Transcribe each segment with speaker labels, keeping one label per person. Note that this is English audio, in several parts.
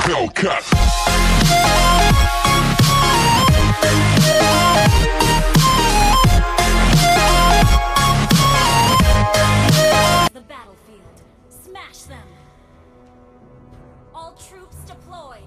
Speaker 1: Hellcat.
Speaker 2: The battlefield. Smash them. All troops deployed.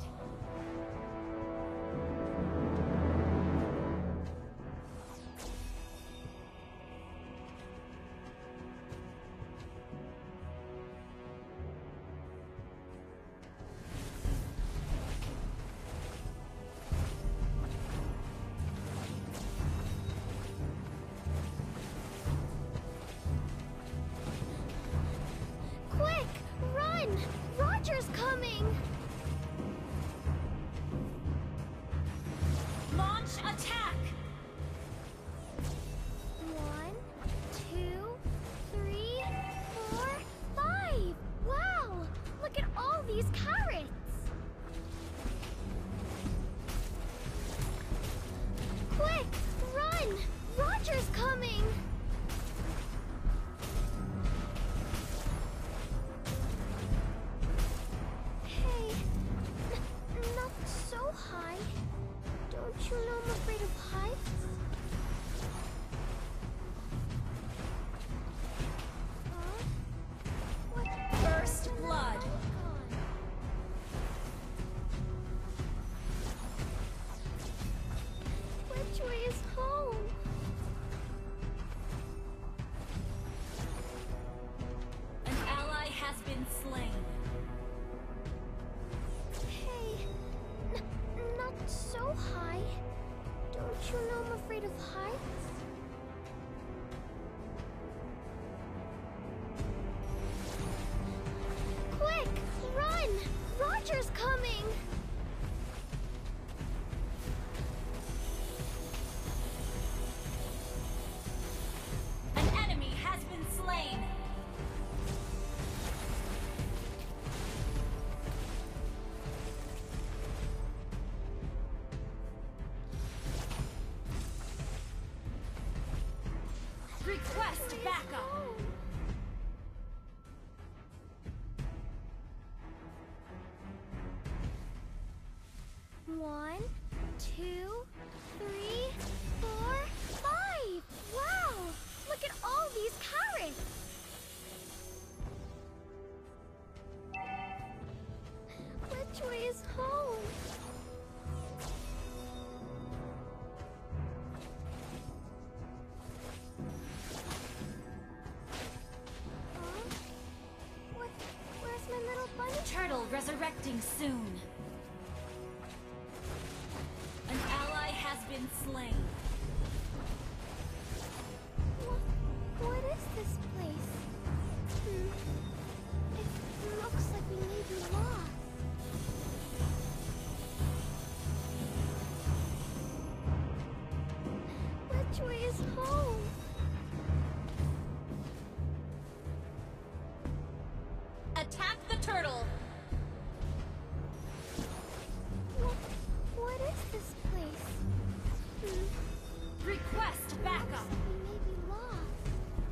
Speaker 3: Quick, run! Roger's coming!
Speaker 2: Launch attack.
Speaker 3: 1, 2, 3, 4, 5! Wow! Look at all these carrots! Quick, run! Roger's coming! Hey, not so high. Don't you know I'm afraid of heights? Huh? What?
Speaker 2: First blood.
Speaker 3: Which way is home?
Speaker 2: An ally has been slain.
Speaker 3: Hey, not so high. Don't you know I'm afraid of heights? Quick, run! Roger's coming!
Speaker 2: An enemy has been slain. Request backup.
Speaker 3: One, 2, 3, 4, 5! Wow! Look at all these carrots! Which way is home? Huh? Where's my little bunny?
Speaker 2: Turtle resurrecting soon. An ally has been slain.
Speaker 3: What is this place? It looks like we may be lost. Which way is home?
Speaker 2: Attack the turtle.
Speaker 3: What is this place?
Speaker 2: Request backup.
Speaker 3: We may be lost.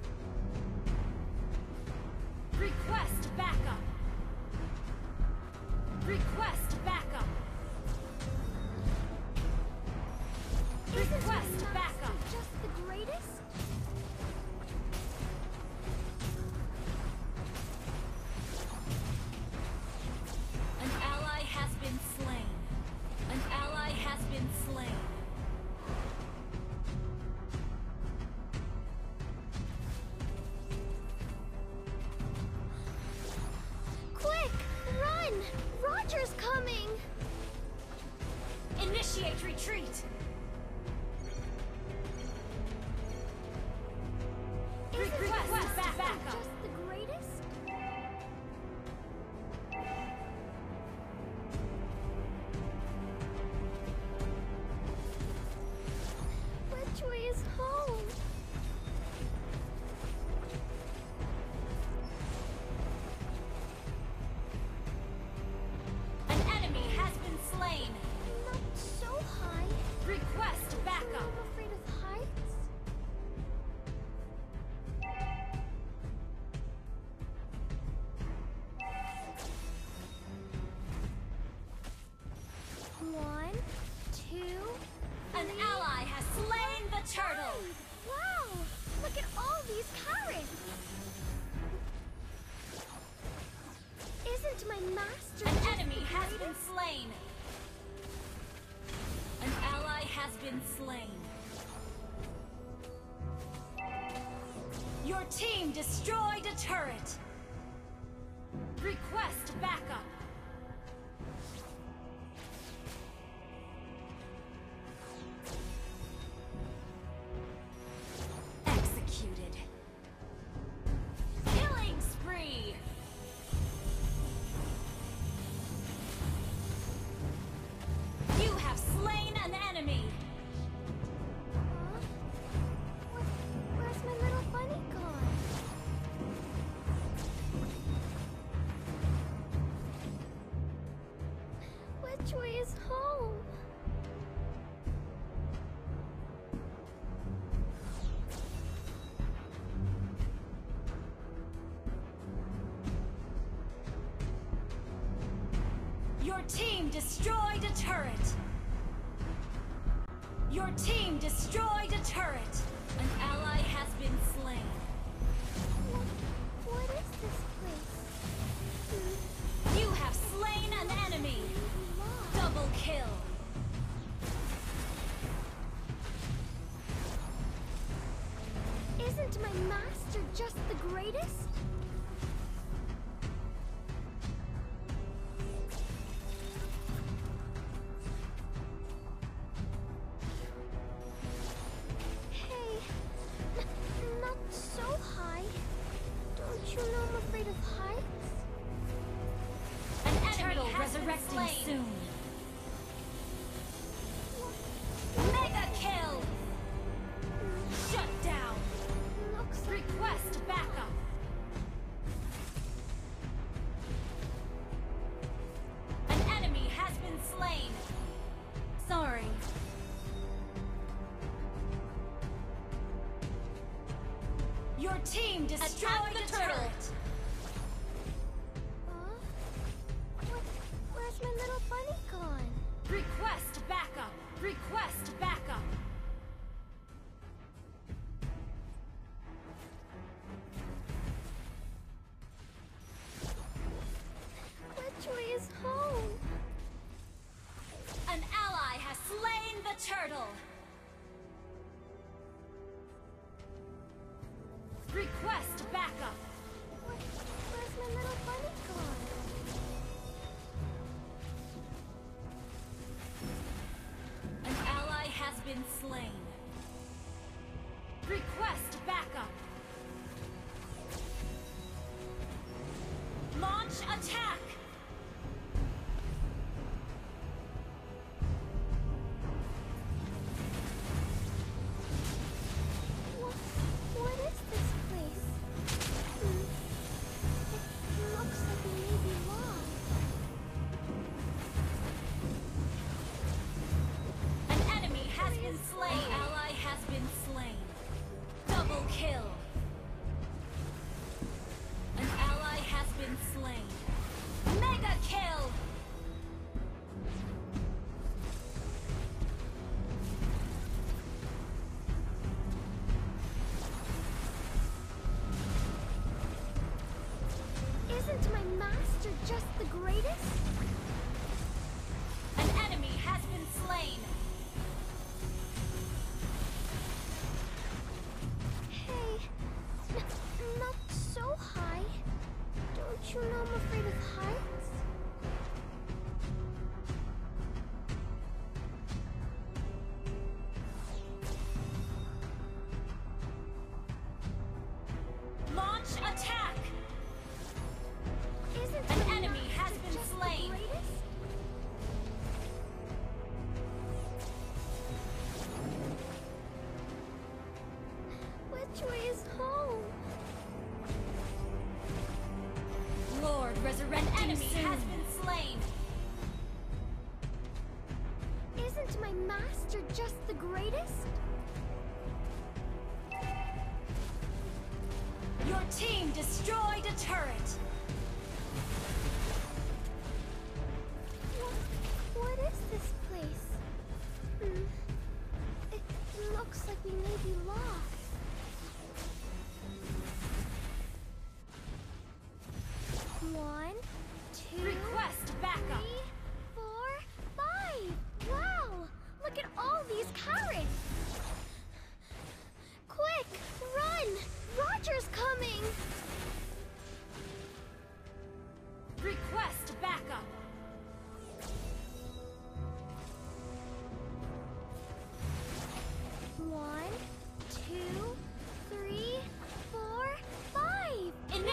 Speaker 2: Request backup. Request backup.
Speaker 3: Isn't my
Speaker 2: Request
Speaker 3: master
Speaker 2: backup.
Speaker 3: just the greatest?
Speaker 2: An ally has been slain. An ally has been slain.
Speaker 3: Quick, run! Roger's coming!
Speaker 2: Initiate retreat.
Speaker 3: Isn't my
Speaker 2: Request
Speaker 3: master
Speaker 2: backup.
Speaker 3: just the greatest? Which way is home?
Speaker 2: An enemy has been slain.
Speaker 3: Not so high.
Speaker 2: Request backup.
Speaker 3: I'm afraid of heights.
Speaker 2: been slain. Your team destroyed a turret. Request backup. Executed. Killing spree. You have slain an enemy.
Speaker 3: Where's my little bunny gone? Which way is home?
Speaker 2: Your team destroyed a turret. Your team destroyed a turret. An ally has been slain.
Speaker 3: What is this place?
Speaker 2: You have slain an enemy. Double kill.
Speaker 3: Isn't my master just the greatest? Hey, not so high. Don't you know I'm afraid of heights?
Speaker 2: An enemy
Speaker 1: Turtle
Speaker 2: has been
Speaker 1: resurrecting
Speaker 2: slain.
Speaker 1: soon.
Speaker 2: Mega kill. Shut down.
Speaker 3: Looks like
Speaker 2: Request backup. An enemy has been slain.
Speaker 1: Sorry.
Speaker 2: Your team destroyed
Speaker 1: Attack the
Speaker 2: a
Speaker 1: turtle.
Speaker 2: turret.
Speaker 3: Where's my little bunny gone?
Speaker 2: Request backup. Request backup.
Speaker 3: Which way is home?
Speaker 2: An ally has slain the turtle. Request backup.
Speaker 3: Where's my little bunny gone?
Speaker 2: An ally has been slain. Request backup. Launch attack.
Speaker 3: What is this place? It looks like we may be lost.
Speaker 2: An enemy has been slain. An ally has been slain. Double kill. An ally has been slain. Mega kill.
Speaker 3: Isn't my master just the greatest?
Speaker 2: An enemy has been slain.
Speaker 3: Hey, not so high. Don't you know I'm afraid of heights?
Speaker 2: Launch attack.
Speaker 3: Isn't
Speaker 2: An
Speaker 3: my
Speaker 2: enemy has
Speaker 3: master
Speaker 2: been
Speaker 3: just the
Speaker 2: slain.
Speaker 3: greatest? Which way is home?
Speaker 1: Lord
Speaker 2: An
Speaker 1: resurrecting
Speaker 2: enemy
Speaker 1: soon.
Speaker 2: has been slain.
Speaker 3: Isn't my master just the greatest?
Speaker 2: Your team destroyed a turret.
Speaker 3: What is this place? It looks like we may be lost. One, two,
Speaker 2: Request backup.
Speaker 3: 3, 4, 5. Wow! Look at all these calories!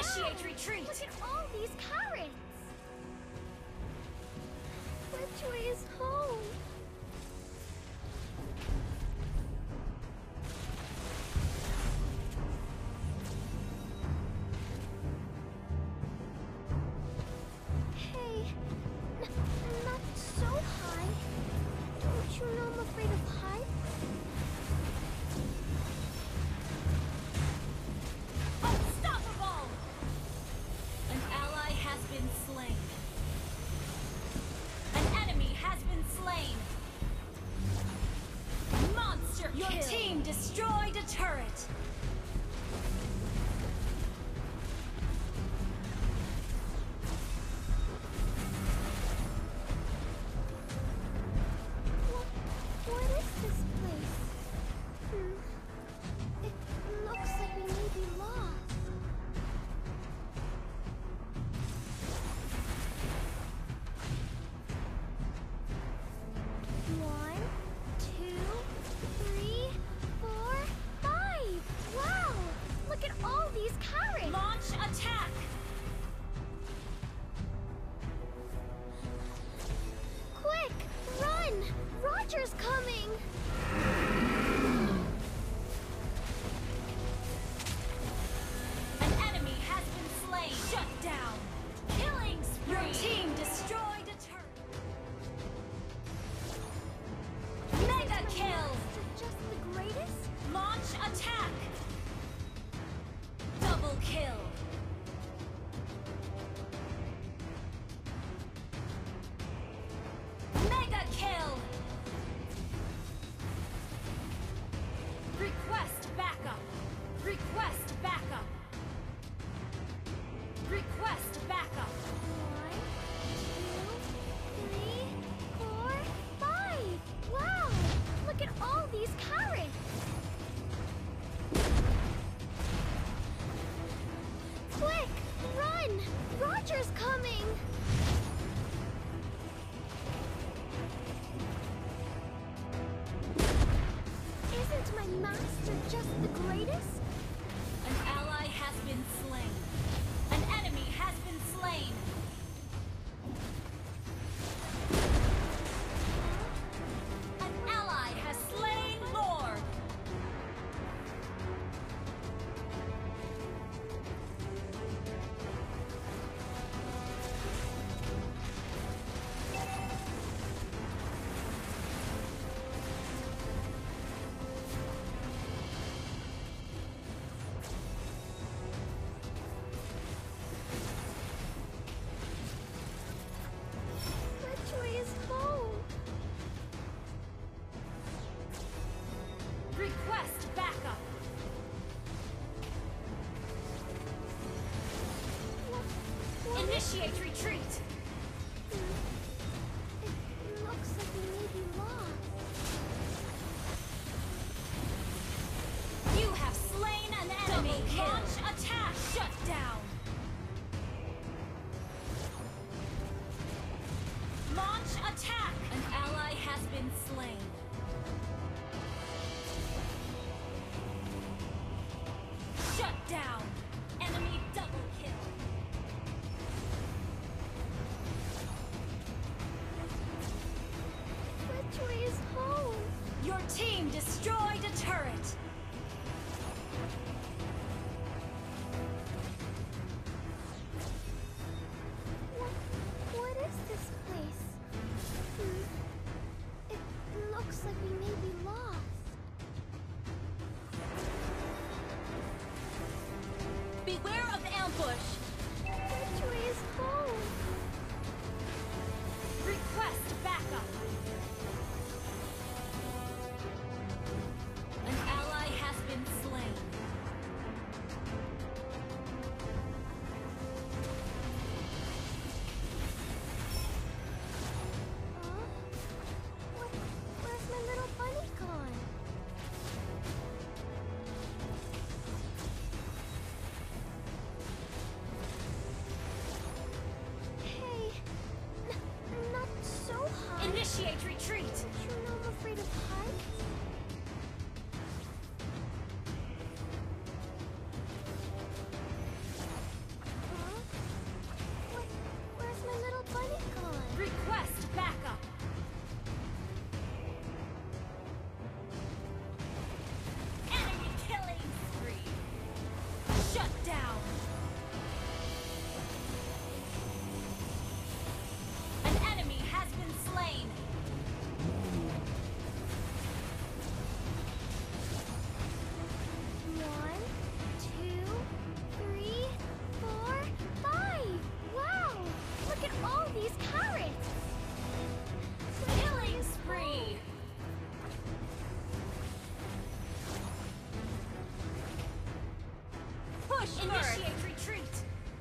Speaker 2: Initiate retreat!
Speaker 3: Look at all these carrots! Which way is home? Hey, not so high. Don't you know I'm afraid of heights?
Speaker 2: Unstoppable! An ally has been slain. An enemy has been slain. Monster kill! Your team destroyed a turret.
Speaker 3: What is this place? It looks like we may be lost. One, two, three, four, five. Wow! Look at all these carrots.
Speaker 2: Launch attack!
Speaker 3: Quick, run! Roger's coming.
Speaker 2: An enemy has been slain. Shut down. Killing spree. Your team destroyed a turret. Mega kill.
Speaker 3: Just the greatest.
Speaker 2: Launch attack. Double kill. Mega kill. Request backup. Request backup. Request backup.
Speaker 3: One, two, three, four, five. Wow! Look at all these carrots. Quick, run! Roger's coming. Isn't my master just the greatest?
Speaker 2: An ally has been slain. An enemy has been slain. An ally has slain Lord.
Speaker 3: Which way is home?
Speaker 2: Request backup.
Speaker 3: What
Speaker 2: Initiate retreat.
Speaker 3: It looks like we may be lost.
Speaker 2: You have slain an enemy. Launch attack. Shut down. Launch attack. An ally has been slain. Shut down. Enemy double kill.
Speaker 3: Which way is home?
Speaker 2: Your team destroyed a turret.
Speaker 3: What is this place? It looks like we may be lost.
Speaker 2: Beware of ambush. Shut down. An enemy has been slain.
Speaker 3: One, two, three, four, five. Wow! Look at all these carrots.
Speaker 2: Killing spree.
Speaker 1: Push first.
Speaker 2: Initiate retreat.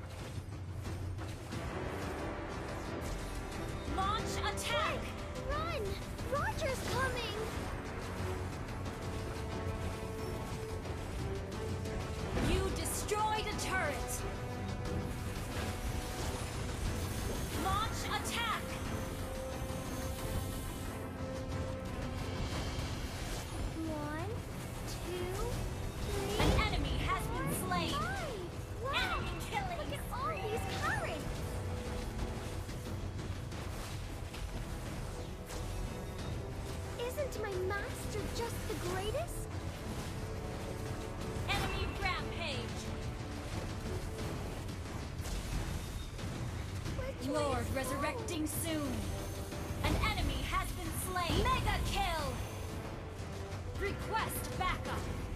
Speaker 2: Launch attack.
Speaker 3: Run! Roger's coming.
Speaker 2: You destroyed a turret. Launch attack.
Speaker 3: One, two, three,
Speaker 2: An enemy has been slain.
Speaker 3: five. Wow!
Speaker 2: Enemy killing
Speaker 3: Look at all
Speaker 2: spree.
Speaker 3: these carrots. Isn't my master just the greatest?
Speaker 2: Enemy rampage.
Speaker 3: Which way
Speaker 2: Lord
Speaker 3: is
Speaker 2: resurrecting soon. An enemy has been slain. Mega kill. Request backup.